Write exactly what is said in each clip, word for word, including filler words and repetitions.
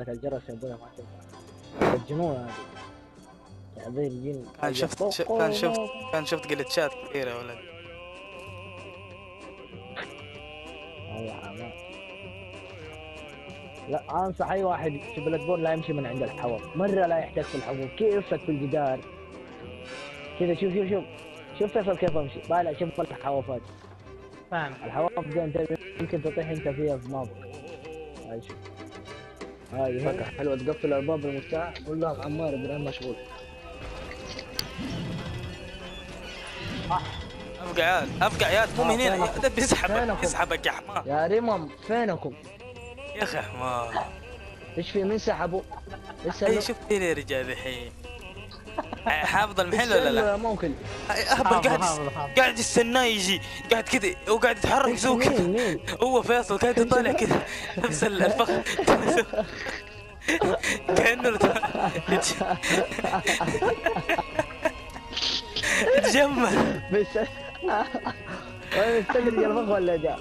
حقت الجرس يا ابويا ما تنفع. الجنون هذه تعذيب الجن. كان شفت ش... كان شفت كان شفت جلتشات كثيرة يا ولد. والله حمام. لا انصح اي واحد في بلاد بور لا يمشي من عند الحوض، مره لا يحتاج في الحوض، كيفك في الجدار كذا. شوف شوف شوف شوف فيصل كيف امشي طالع. شوف الحوافات فاهم. الحواف دي انت يمكن تطيح انت فيها في مابك. هاي شوف هاي هيك حلوه، تقفل الباب بالمفتاح قول لهم عمار ابراهيم مشغول. ابقى عيال ابقى عيال مو من هنا. ده بيسحبك فينكم؟ بيسحبك يا حمار. يا ريمم فينكم؟ يا اخي حمار. ايش في مين سحبوا؟ لسه اي له؟ شفت لي يا رجال الحين. حافظ المحل ولا لا؟ ممكن اهبل قاعد قاعد يستناه يجي قاعد كذا وقاعد يتحرك زو كذا. مين مين؟ هو فيصل قاعد يطالع كذا نفس الفخ كأنه يتجمل. بس وين مستقل يا الفخ ولا جاء؟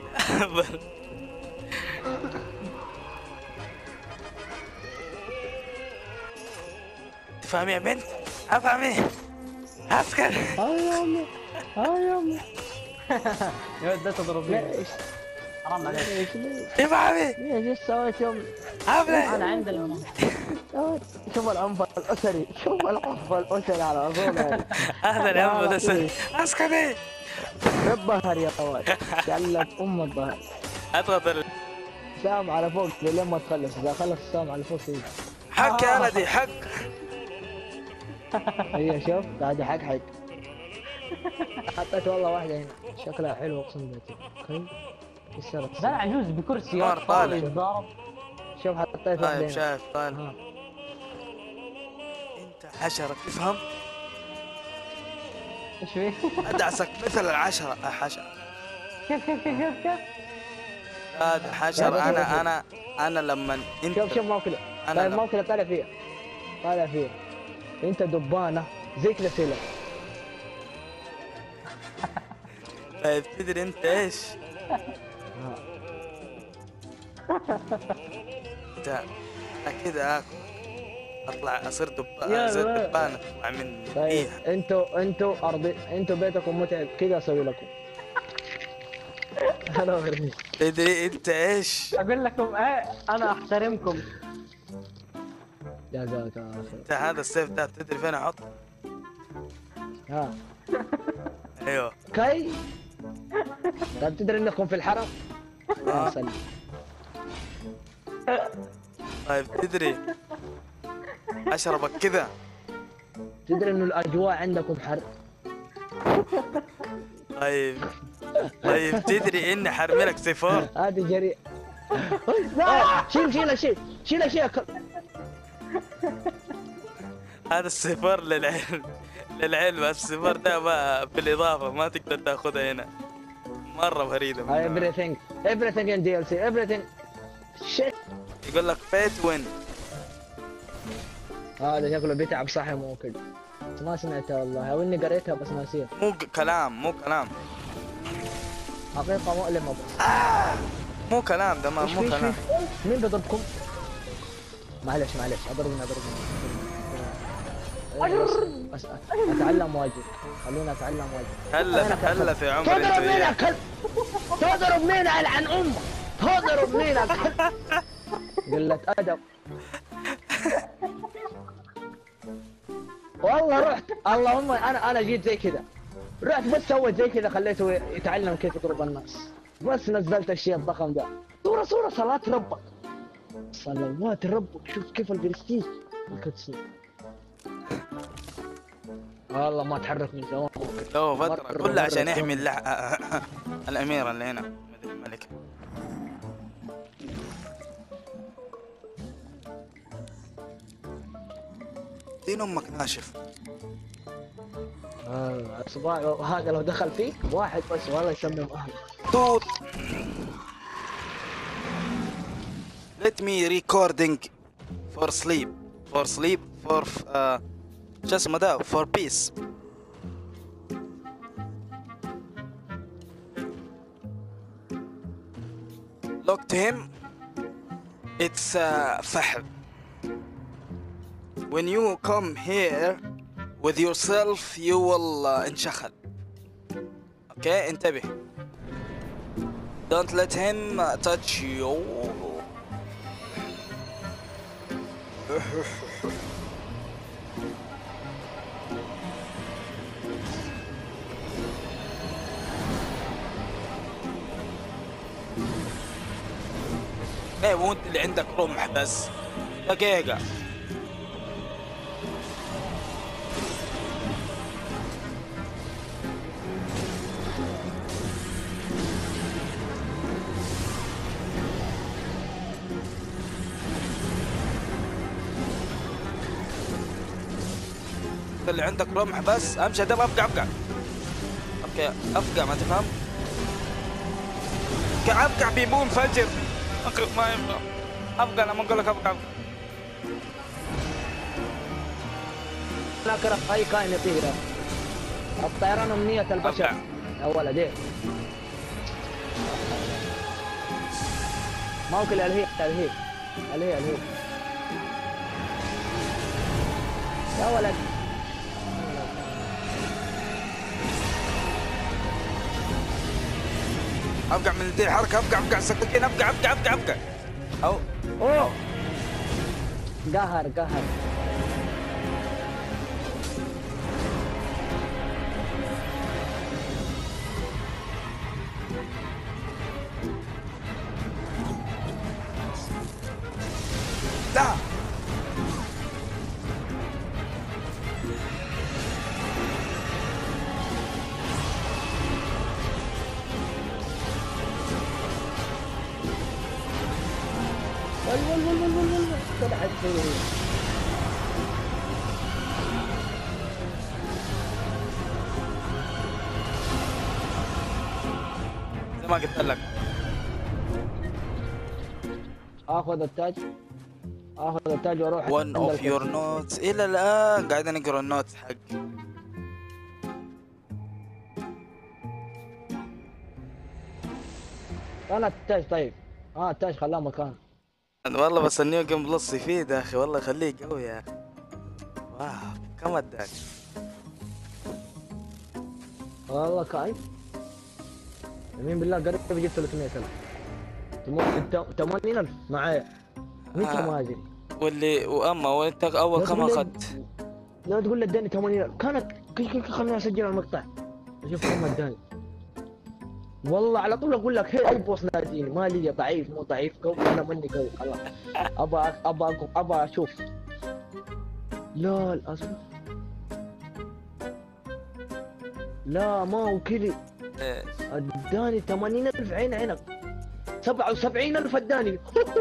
تفهمي يا بنت؟ افهمي عسكر. اه يا امي اه يا امي. يا ولد لا تضربني ليش؟ حرام عليك. ليش ليش؟ تفهمي؟ ليش ايش سويت يا امي؟ عامله انا عندي الماما. شوف العنف الاسري، شوف العنف الاسري على اصول هذه. اهلا يا ام الاسد عسكري. الظهر يا طوال شلت ام الظهر. اضغط ال- سام على فوق لين ما تخلص، اذا خلص السام على فوق سيدي. حق يا ولدي حق. هي شوف قاعد يحقحق. حطيت والله واحدة هنا شكلها حلو اقسم بالله. اوكي كسرت. ده عجوز بكرسي مار طالع. يتضارب. شوف حطيت واحدة طيب هنا. شايف طالع. ها. انت حشرة تفهم؟ ايش فيه؟ ادعسك مثل العشرة يا حشرة. كيف كيف كيف كيف كيف؟ هذا حشرة. انا انا انا لما انت شوف شوف موكلة. أنا طيب لم- موكلة طالع فيها طالع فيها. انت دبانة زي كذا سيلة. طيب تدري انت ايش؟ انت انا كذا اكل اطلع اصير دبانة زي يا الدبانة تطلع مني. طيب إيه. انتوا انتوا ارضي انتوا بيتكم متعب كذا اسوي لكم. انا اوريك. تدري انت ايش؟ اقول لكم ايه انا احترمكم. جزاك الله خير. انت هذا السيف ده تدري فين احط؟ ها ايوه. كي طيب تدري انكم في الحرم؟ آه. يا سلام. طيب تدري اشربك كذا. تدري انه الاجواء عندكم حر؟ طيب طيب تدري اني حرمي لك سيفور. هذه جريء. لا شيل شيل شيل شيل شيل. هذا السيفور للعلم للعلم. السيفور ده ما بالاضافه ما تقدر تاخذها هنا. مره فريده من نوعها. everything everything in دي ال سي everything shit. يقول لك فيت وين. هذا شكله بيتعب صحي مو كده. ما سمعتها والله او اني قريتها بس ناسيها. مو ق- كلام مو كلام حقيقة مؤلمة بس. مو كلام ده ما إيش مو في- إيش كلام. في؟ مين بيضربكم؟ معلش معلش اضربني اضربني. بس- بس اتعلم واجد. خلوني اتعلم واجد. هلا هلا في عمري تضرب انت مين وياه. اكل؟ تضرب مين عن امك؟ تضرب مين اكل؟ قلة ادب. والله رحت اللهم انا انا جيت زي كذا. رحت بس سويت زي كذا خليته يتعلم كيف يضرب الناس. بس نزلت الشيء الضخم ده. صورة صورة صلاة ربك. صلوات ربك شوف كيف البرستيج الكتسين. والله ما تحرك من زمان. تو فتره مرة- كلها مرة عشان يحمي زمان. اللح... الاميره اللي هنا مدري الملكه. دين امك ناشف. آه صباع هذا لو دخل فيك واحد بس والله يسمم اهله. توت. Let me recording for sleep for sleep for uh, شو اسمه ده for peace. Look to him It's uh, فحم. When you come here with yourself you will uh, انشخل. اوكي انتبه. Don't let him uh, touch you. ايه مو انت اللي عندك رمح بس. دقيقة. اللي عندك رمح بس. امشي دم. افقع افقع. اوكي افقع ما تفهم. افقع بيبون فجر. اقرب ما يبقى. افقع لما اقول لك افقع. لا كره اي كائن يطير. الطيران امنية البشر يا ولدي. ما هو كل الهيك الهيك الهيك الهيك يا ولد. افقع من ذي الحركة. افقع افقع السكاكين. افقع افقع افقع افقع. او اوه قهر قهر. لا ول ول ول ول ول ول طلعت فيه. زي ما قلت لك. اخذ التاج اخذ التاج واروح one of your notes. الى الان قاعد نقرا النوتس حقي. انا التاج. طيب اه التاج خلاه مكان. والله بس النيو جيم بلس يفيد يا اخي. والله خليه قوي يا اخي. واو كم اداك؟ والله كايف. يمين بالله قريب جبت ثلاثمية ألف. ثمانين ألف معايا. متى آه. ما ادري. واللي واما وانت اول لا كم تقول لي- اخذت؟ لا تقول لي اداني ثمانين ألف. كانت كل كل خليني اسجل المقطع اشوف كم اداني. والله على طول اقول لك هي اي بوس ناديني. ما لي ضعيف مو ضعيف قوي. انا مني قوي خلاص. ابى ابى ابى اشوف. لا الاسف. لا ما هو كذي. إيه. اداني ثمانين ألف عين عينك. سبعة وسبعين ألف اداني.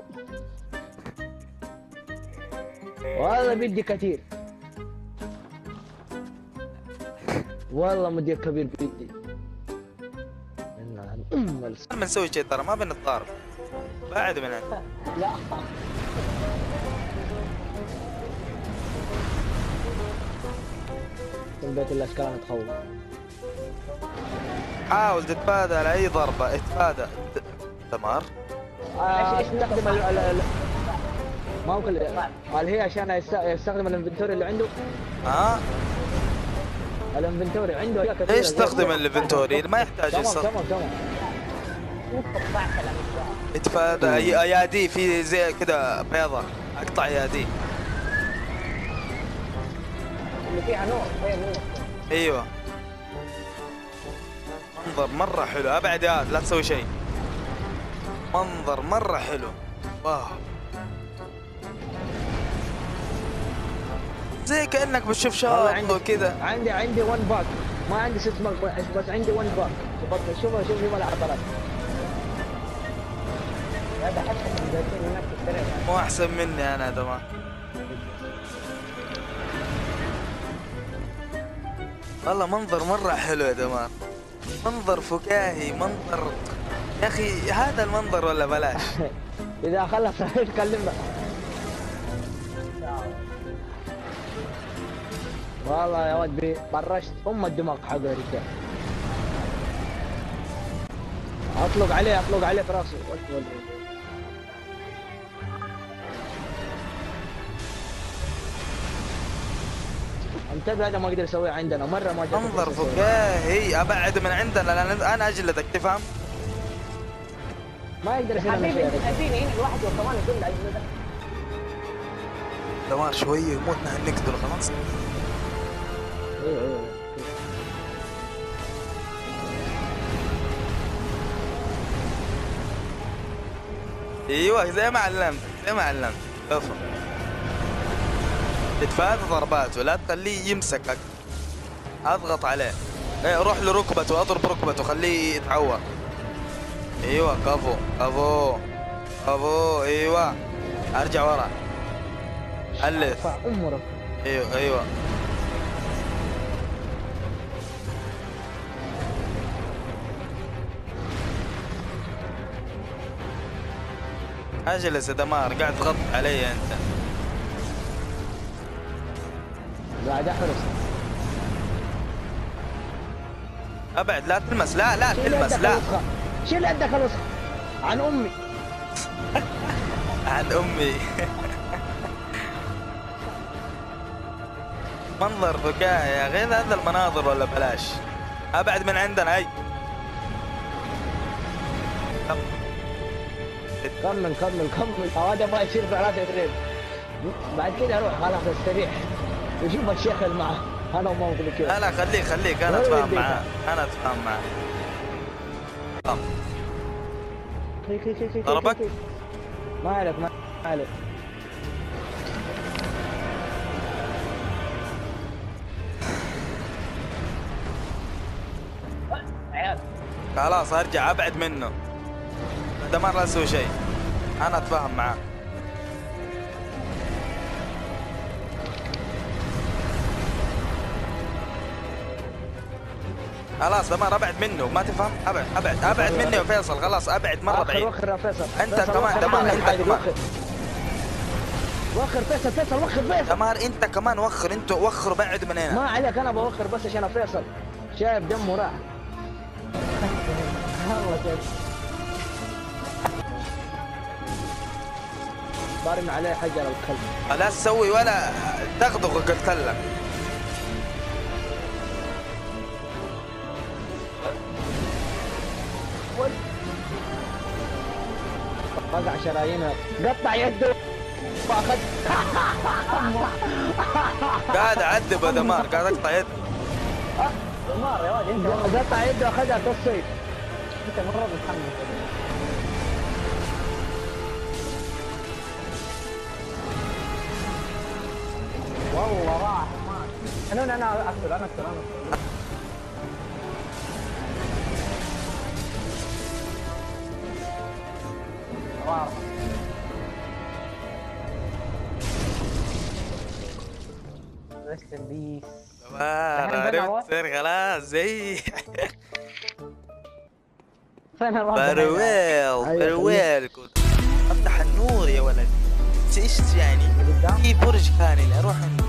والله بدي كثير. والله مدير كبير بدي. ام ما نسوي شيء ترى ما بنتضارب. بعد من هنا. لا بيت الاشكال انا اتخوف. حاول تتفادى على اي ضربة. اتفادى. تمار. آه، استخدم ال ال ال ما هو كل قال هي عشان يست- يستخدم الانفنتوري اللي عنده. ها؟ الانفنتوري عنده أشياء كثيرة. ليش تستخدم الانفنتوري؟ ما يحتاج تمام يستخدم. تمام تمام. اتفادى أي- ايادي في زي كذا بيضة. اقطع ايادي. اللي فيها نور فيها نور. ايوه. منظر مرة حلو. ابعد يا لا تسوي شيء. منظر مرة حلو. واو. زي كأنك بتشوف والله شاطئ عندي وكذا. عندي عندي ون باك. ما عندي ست باك بس عندي ون باك. شوف شوف شوف شوف العضلات. هذا حتى هناك في السرير. مو احسن مني انا تمام. والله منظر مرة حلو يا تمام. منظر فكاهي. منظر يا اخي هذا المنظر ولا بلاش. اذا خلص كلمنا. والله يا ولد برشت ام الدماغ حقه يا رجال. اطلق عليه اطلق عليه في راسه. ولد ولد. انتبه هذا ما اقدر اسويه عندنا مره ما جت انظر فرصة أسويه. فكاهي ابعد من عندنا لان انا اجلدك تفهم؟ ما يقدر يصير حبيبي شيء انت خليني هنا لوحدي وكمان يقول لي دمار شويه يموتنا نقتل خلاص. ايوه ايوه ايوه زي ما علمت زي ما علمت افهم. تتفادى ضرباته لا تخليه يمسكك. اضغط عليه. ايه روح لركبته اضرب ركبته خليه يتعور. ايوه كفو كفو كفو ايوه ارجع ورا. الف ارفع امرك. ايوه ايوه اجلس يا دمار قاعد تغطي علي انت. قاعد احرس. ابعد لا تلمس لا لا شيل تلمس يدك لا. الوسخة. شيل يدك الوسخة عن امي. عن امي. منظر فكاهي يا غير هذا المناظر ولا بلاش. ابعد من عندنا اي. كمل كمل كمل هذا ما يصير في ثلاثة تريد. بعد كده اروح خلاص استريح وشوف الشيخ اللي معه انا وما اقول لك لا لا خليك خليك انا اتفاهم معاه انا اتفاهم معاه. طب ضربك؟ ما عليك ما عليك. عيال خلاص ارجع ابعد منه. دمار لا اسوي شيء. انا اتفاهم معاه. خلاص دمار ابعد منه ما تفهم. ابعد ابعد ابعد مني يا فيصل خلاص ابعد مره بعيد. وخر يا فيصل. انت فيصل كمان وخر دمار عنك انت عادي، كمان. وخر. وخر فيصل فيصل وخر فيصل. دمار انت كمان وخر انتوا وخروا بعد من هنا. ما عليك انا بوخر بس عشان فيصل شايف دمه راح. ضارم عليه حجر الكلب. لا تسوي ولا تغدغ قلت لك. قطع شرايينه قطع يده واخذ. قاعد اعذب يا دمار قاعد اقطع يد. دمار يا ولد انت قطع يده اخذها كالصيد. انت مره بتحمل. والله راح انا انا انا اقتل انا اقتل انا راح. ريست ان بيس. عرفت تصير خلاص زي فين الرابع؟ فرويل فرويل كنت افتح النور يا ولد. ايش يعني في برج ثاني اروح